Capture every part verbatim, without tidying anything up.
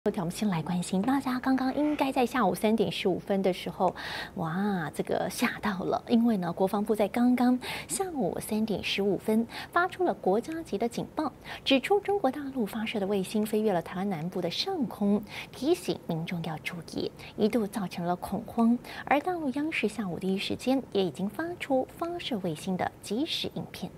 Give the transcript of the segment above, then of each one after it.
头条，我们先来关心，大家刚刚应该在下午三点十五分的时候，哇，这个吓到了，因为呢，国防部在刚刚下午三点十五分发出了国家级的警报，指出中国大陆发射的卫星飞越了台湾南部的上空，提醒民众要注意，一度造成了恐慌。而大陆央视下午第一时间也已经发出发射卫星的即时影片。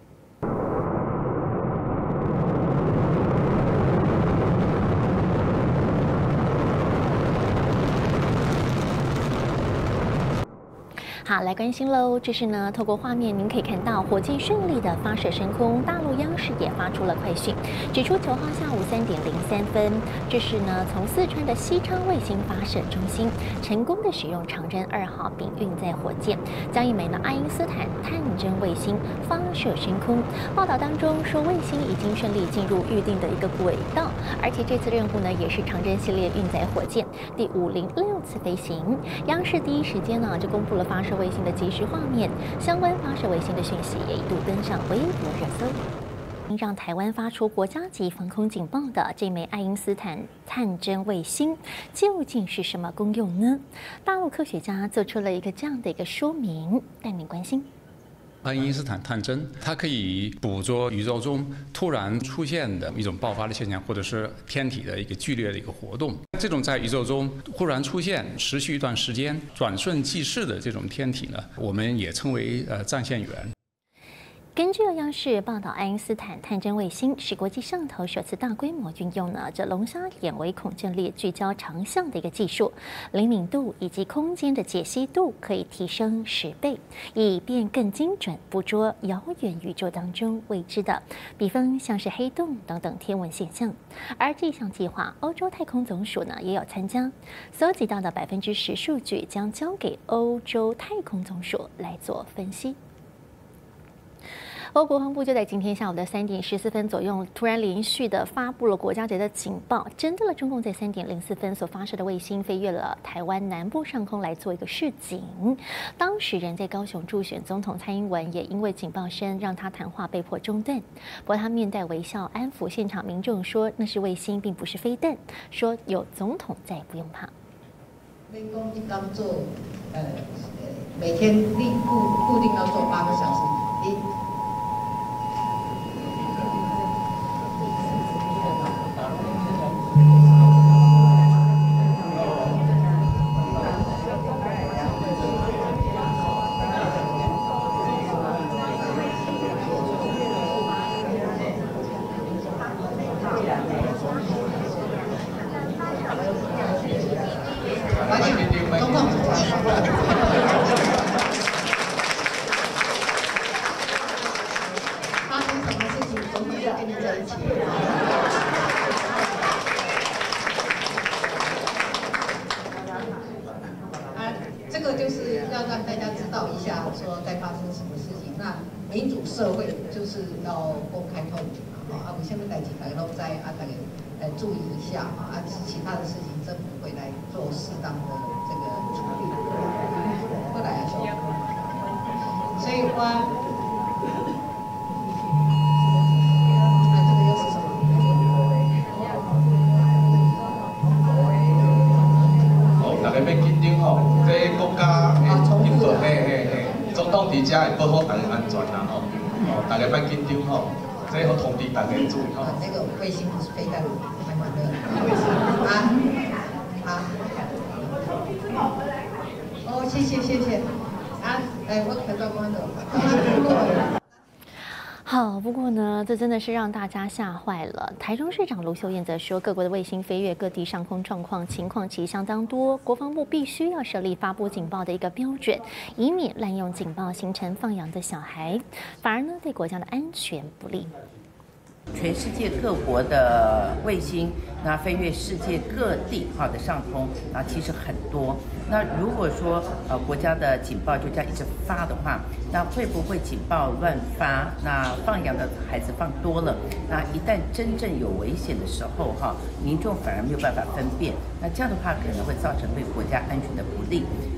好，来关心喽。这是呢，透过画面您可以看到火箭顺利的发射升空。大陆央视也发出了快讯，指出九号下午三点零三分，这是呢从四川的西昌卫星发射中心成功的使用长征二号丙运载火箭，将一枚呢爱因斯坦探针卫星发射升空。报道当中说，卫星已经顺利进入预定的一个轨道，而且这次任务呢也是长征系列运载火箭第五零六次飞行。央视第一时间呢就公布了发射 卫星的即时画面，相关发射卫星的讯息也一度登上微博热搜。让台湾发出国家级防空警报的这枚爱因斯坦探针卫星，究竟是什么功用呢？大陆科学家做出了一个这样的一个说明，带您关心。 爱因斯坦探针，它可以捕捉宇宙中突然出现的一种爆发的现象，或者是天体的一个剧烈的一个活动。这种在宇宙中忽然出现、持续一段时间、转瞬即逝的这种天体呢，我们也称为呃战线源。 根据央视报道，爱因斯坦探针卫星是国际上头首次大规模运用了这龙虾眼微孔阵列聚焦长像的一个技术，灵敏度以及空间的解析度可以提升十倍，以便更精准捕捉遥远宇宙当中未知的，比方像是黑洞等等天文现象。而这项计划，欧洲太空总署呢也有参加，搜集到的百分之十数据将交给欧洲太空总署来做分析。 欧国防部就在今天下午的三点十四分左右，突然连续的发布了国家级的警报，针对了中共在三点零四分所发射的卫星飞越了台湾南部上空来做一个示警。当时人在高雄助选总统蔡英文，也因为警报声让他谈话被迫中断。不过他面带微笑安抚现场民众说，那是卫星，并不是飞弹，说有总统在，不用怕。 员工一刚做，呃，每天立固固定要做八个小时，一。 这个就是要让大家知道一下，说该发生什么事情。那民主社会就是要公开透明嘛，啊，我现在代志大家都在啊，大家来注意一下啊，啊，其他的事情政府会来做适当的这个处理，会来说。所以我。 伫遮会保护大家安全啦吼，哦，大家别紧张吼，这好通知大家注意吼。 那个卫星不是飞弹，还蛮的啊啊！哦，谢谢谢谢啊，哎，我看到光了。 好，不过呢，这真的是让大家吓坏了。台中市长卢秀燕则说，各国的卫星飞越各地上空状况情况其实相当多，国防部必须要设立发布警报的一个标准，以免滥用警报形成放羊的小孩，反而呢对国家的安全不利。 全世界各国的卫星，那飞越世界各地哈的上空，啊，其实很多。那如果说呃国家的警报就这样一直发的话，那会不会警报乱发？那放羊的孩子放多了，那一旦真正有危险的时候哈，民众反而没有办法分辨。那这样的话可能会造成对国家安全的不利。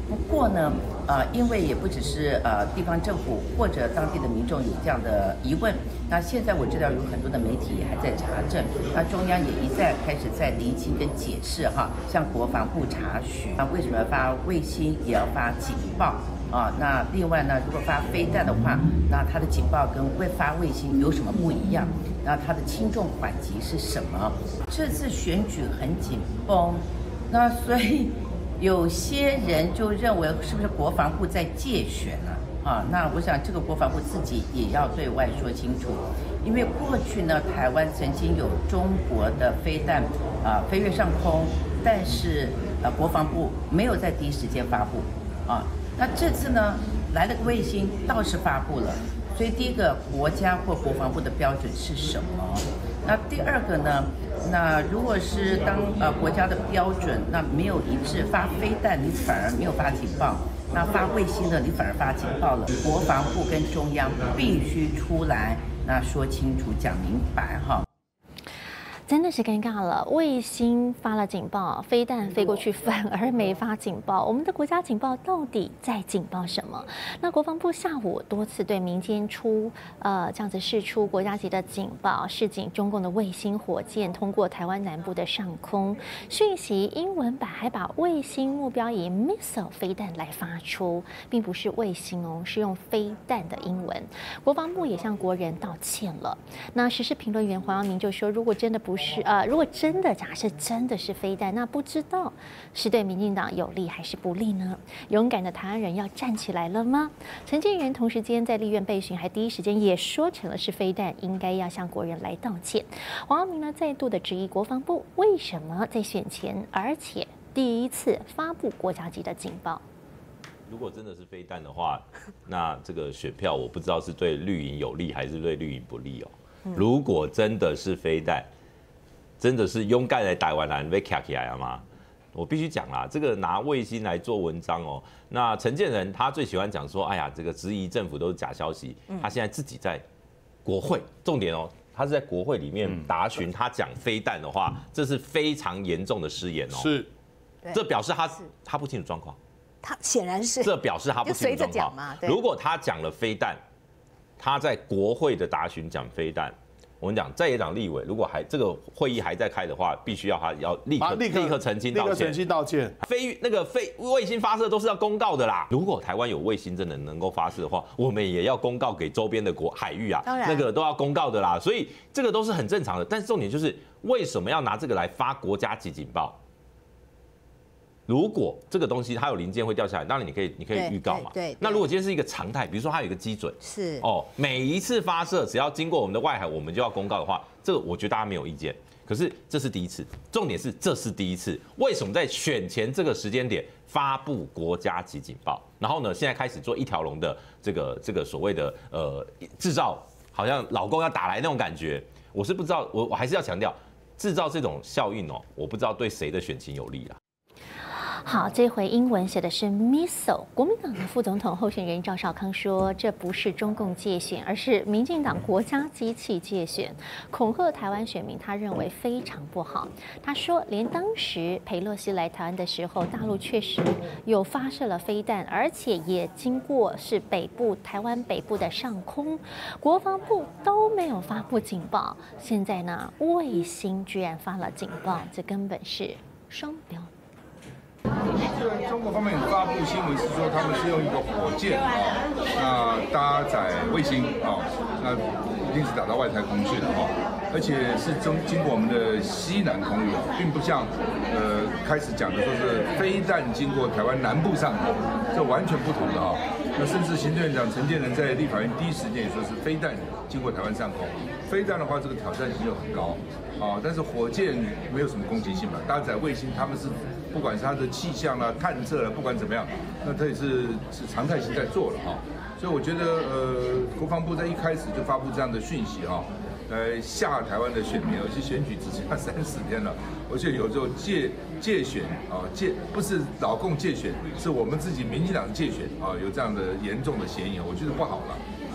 不过呢，呃，因为也不只是呃地方政府或者当地的民众有这样的疑问，那现在我知道有很多的媒体还在查证，那中央也一再开始在厘清跟解释哈，向国防部查询，那为什么发卫星也要发警报？啊，那另外呢，如果发飞弹的话，那它的警报跟未发卫星有什么不一样？那它的轻重缓急是什么？这次选举很紧绷，那所以有些人就认为是不是国防部在介选呢？啊，那我想这个国防部自己也要对外说清楚，因为过去呢，台湾曾经有中国的飞弹啊飞越上空，但是呃国防部没有在第一时间发布啊。那这次呢，来了个卫星，倒是发布了。所以第一个，国家或国防部的标准是什么？那第二个呢？那如果是当呃国家的标准那没有一致，发飞弹你反而没有发警报，那发卫星的你反而发警报了。国防部跟中央必须出来，那说清楚、讲明白哈。 真的是尴尬了，卫星发了警报，飞弹飞过去反而没发警报。我们的国家警报到底在警报什么？那国防部下午多次对民间出呃这样子释出国家级的警报，示警中共的卫星火箭通过台湾南部的上空，讯息英文版还把卫星目标以 missile 飞弹来发出，并不是卫星哦，是用飞弹的英文。国防部也向国人道歉了。那时事评论员黄阳明就说，如果真的不是呃，如果真的假设真的是飞弹，那不知道是对民进党有利还是不利呢？勇敢的台湾人要站起来了吗？陈建仁同时间在立院备询，还第一时间也说成了是飞弹，应该要向国人来道歉。黄阳明呢再度的质疑国防部为什么在选前，而且第一次发布国家级的警报。 如果真的是飞弹的话，那这个选票我不知道是对绿营有利还是对绿营不利哦。如果真的是飞弹，真的是勇敢的台湾人被卡起来了吗？我必须讲啦，这个拿卫星来做文章哦。那陈建仁他最喜欢讲说，哎呀，这个质疑政府都是假消息。他现在自己在国会，重点哦，他是在国会里面答询，他讲飞弹的话，这是非常严重的失言哦。 是， 这表示他他不清楚状况。 他显然是， 这表示他不清楚状况。如果他讲了飞弹，他在国会的答询讲飞弹。我跟你讲，在野党立委如果还这个会议还在开的话，必须要他要立刻立刻澄清道歉， 立刻澄清道歉。 飞那个飞卫星发射都是要公告的啦。如果台湾有卫星真的能够发射的话，我们也要公告给周边的国海域啊，那个都要公告的啦。所以这个都是很正常的。但是重点就是为什么要拿这个来发国家级警报？如果这个东西它有零件会掉下来，当然你可以你可以预告嘛。 对。 那如果今天是一个常态，比如说它有一个基准， 是哦，每一次发射只要经过我们的外海，我们就要公告的话，这个我觉得大家没有意见。可是这是第一次，重点是这是第一次，为什么在选前这个时间点发布国家级警报？然后呢，现在开始做一条龙的这个这个所谓的呃制造，好像老公要打来那种感觉。我是不知道，我我还是要强调，制造这种效应哦，我不知道对谁的选情有利啦。 好，这回英文写的是 missile。国民党的副总统候选人赵少康说，这不是中共介选，而是民进党国家机器介选，恐吓台湾选民，他认为非常不好。他说，连当时裴洛西来台湾的时候，大陆确实有发射了飞弹，而且也经过是北部台湾北部的上空，国防部都没有发布警报。现在呢，卫星居然发了警报，这根本是双标。 中国方面发布新闻是说，他们是用一个火箭啊，那搭载卫星啊，那一定是打到外太空去的哈，而且是中经过我们的西南空域，并不像呃开始讲的说是飞弹经过台湾南部上空，这完全不同的哈。那甚至行政院长陈建仁在立法院第一时间也说是飞弹经过台湾上空，飞弹的话这个挑战性就很高啊，但是火箭没有什么攻击性嘛，搭载卫星他们是。不管是它的气象啦、探测啦，不管怎么样，那它也是是常态性在做了哈。所以我觉得，呃，国防部在一开始就发布这样的讯息哈，来吓台湾的选民，而且选举只剩下三十天了，而且有时候借借选啊，借不是老共借选，是我们自己民进党借选啊，有这样的严重的嫌疑，我觉得不好了。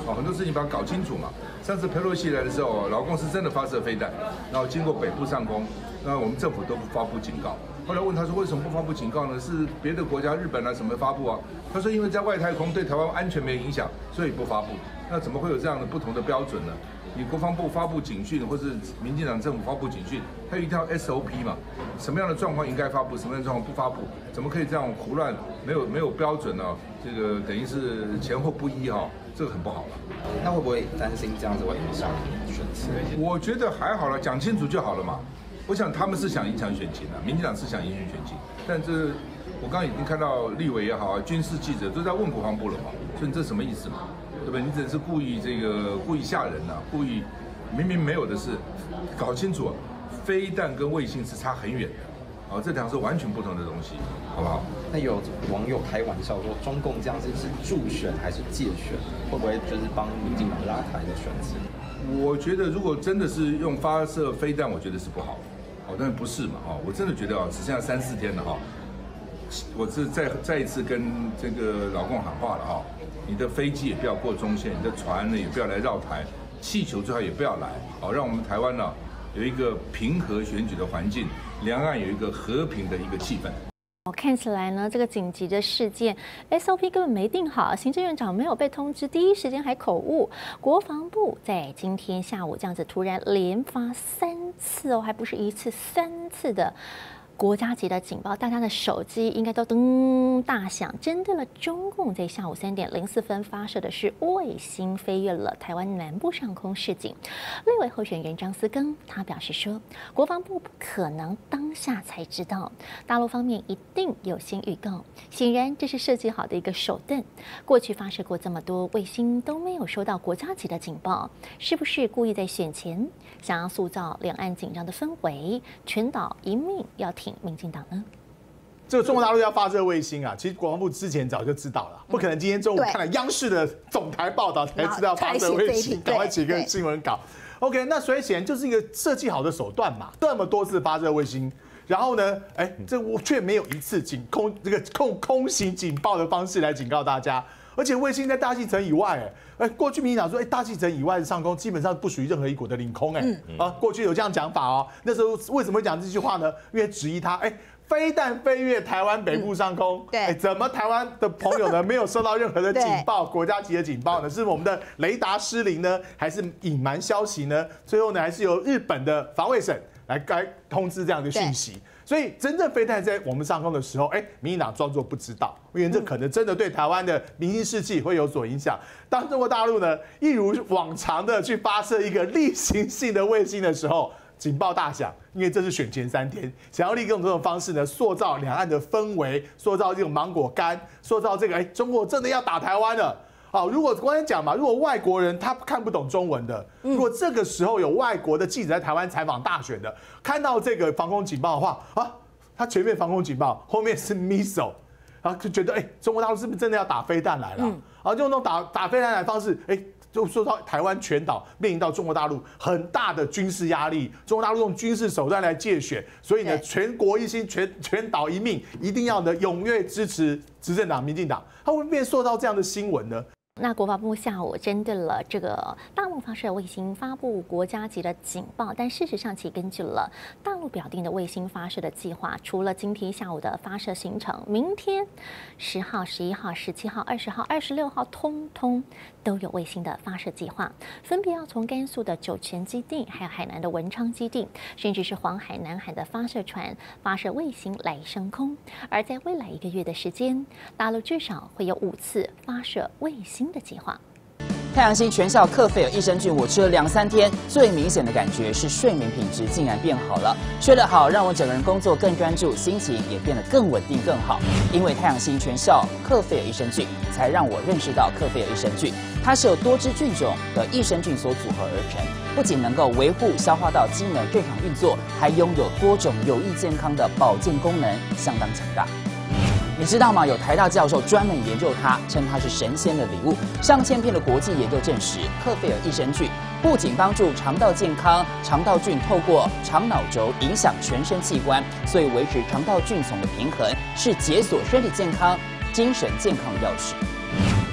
哦，很多事情把它搞清楚嘛。上次佩洛西来的时候，劳共是真的发射飞弹，然后经过北部上空，那我们政府都不发布警告。后来问他说为什么不发布警告呢？是别的国家日本啊什么发布啊？他说因为在外太空对台湾安全没影响，所以不发布。那怎么会有这样的不同的标准呢？你国防部发布警讯，或是民进党政府发布警讯，它有一套 S O P 嘛？什么样的状况应该发布，什么样的状况不发布？怎么可以这样胡乱，没有没有标准呢、啊？这个等于是前后不一哈、哦，这个很不好了。 那会不会担心这样子会影响选情？ 我觉得还好了，讲清楚就好了嘛。我想他们是想影响选情的，民进党是想影响选情，但这我刚刚已经看到立委也好啊，军事记者都在问国防部了嘛，所以你这什么意思嘛？对不对？你只是故意这个故意吓人呐、啊，故意明明没有的事，搞清楚、啊，飞弹跟卫星是差很远的，啊，这两是完全不同的东西，好不好？ 那有网友开玩笑说，中共这样子是助选还是借选？会不会就是帮民进党拉抬的选情？ 我觉得如果真的是用发射飞弹，我觉得是不好，哦，但是不是嘛？哦，我真的觉得啊，只剩下三四天了哈、哦，我是再再一次跟这个老共喊话了哈、哦，你的飞机也不要过中线，你的船呢也不要来绕台，气球最好也不要来，好、哦，让我们台湾呢有一个平和选举的环境，两岸有一个和平的一个气氛。 看起来呢，这个紧急的事件 S O P 根本没定好，行政院长没有被通知，第一时间还口误。国防部在今天下午这样子突然连发三次哦，还不是一次，三次的国家级的警报，大家的手机应该都噔大响，针对了中共在下午三点零四分发射的是卫星飞越了台湾南部上空示警。立委候选人张思庚他表示说，国防部不可能当下才知道，大陆方面一定有先预告，显然这是设计好的一个手段。过去发射过这么多卫星都没有收到国家级的警报，是不是故意在选前想要塑造两岸紧张的氛围，全岛一命要挺民进党呢？ 这个中国大陆要发射卫星啊，其实国防部之前早就知道了，不可能今天中午看了央视的总台报道才知道发射卫星，赶快写个新闻稿。OK， 那所以显然就是一个设计好的手段嘛，这么多次发射卫星，然后呢，哎，这我却没有一次警空这个空空袭警报的方式来警告大家。而且卫星在大气层以外，哎，过去民进党说，哎，大气层以外的上空基本上不属于任何一国的领空，哎，啊，过去有这样讲法哦。那时候为什么会讲这句话呢？因为质疑他，哎，飞弹飞越台湾北部上空，对，哎，怎么台湾的朋友呢没有收到任何的警报，国家级的警报呢？是我们的雷达失灵呢，还是隐瞒消息呢？最后呢，还是由日本的防卫省来该通知这样的讯息。所以真正飞弹在我们上空的时候，哎，民进党装作不知道，因为这可能真的对台湾的民心士气会有所影响。当中国大陆呢一如往常的去发射一个例行性的卫星的时候，警报大响，因为这是选前三天，想要利用这种方式呢，塑造两岸的氛围，塑造这种芒果干，塑造这个哎，中国真的要打台湾了。好，如果刚才讲嘛，如果外国人他看不懂中文的，如果这个时候有外国的记者在台湾采访大选的，看到这个防空警报的话啊，他前面防空警报，后面是 missile， 然后就觉得哎、欸，中国大陆是不是真的要打飞弹来了？然后就用那种打打飞弹来的方式，哎、欸，就说到台湾全岛面临到中国大陆很大的军事压力，中国大陆用军事手段来介选，所以呢，全国一心，全全岛一命，一定要呢踊跃支持执政党民进党，它会不会变塑造这样的新闻呢？ 那国防部下午针对了这个大陆发射卫星发布国家级的警报，但事实上其根据了大陆表定的卫星发射的计划，除了今天下午的发射行程，明天十号、十一号、十七号、二十号、二十六号，通通都有卫星的发射计划，分别要从甘肃的酒泉基地，还有海南的文昌基地，甚至是黄海、南海的发射船发射卫星来升空。而在未来一个月的时间，大陆至少会有五次发射卫星的计划。 太阳星全效克菲尔益生菌，我吃了两三天，最明显的感觉是睡眠品质竟然变好了。睡得好，让我整个人工作更专注，心情也变得更稳定更好。因为太阳星全效克菲尔益生菌，才让我认识到克菲尔益生菌，它是由多支菌种的益生菌所组合而成，不仅能够维护消化道机能正常运作，还拥有多种有益健康的保健功能，相当强大。你知道吗？有台大教授专门研究它，称它是神仙的礼物。上千篇的国际研究证实，克菲尔益生菌不仅帮助肠道健康，肠道菌透过肠脑轴影响全身器官，所以维持肠道菌丛的平衡是解锁身体健康、精神健康的钥匙。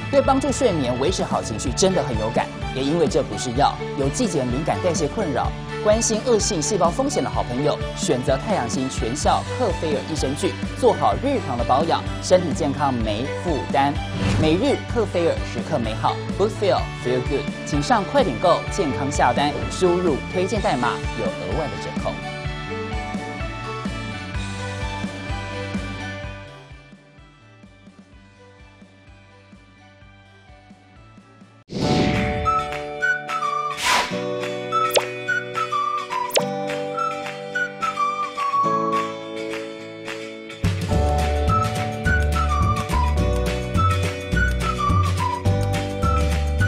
对帮助睡眠、维持好情绪真的很有感。也因为这不是药，有季节敏感、代谢困扰、关心恶性细胞风险的好朋友，选择太阳星全效克菲尔益生菌，做好日常的保养，身体健康没负担。每日克菲尔，时刻美好 ，Good Feel Feel Good， 请上快点购健康下单，输入推荐代码有额外的折扣。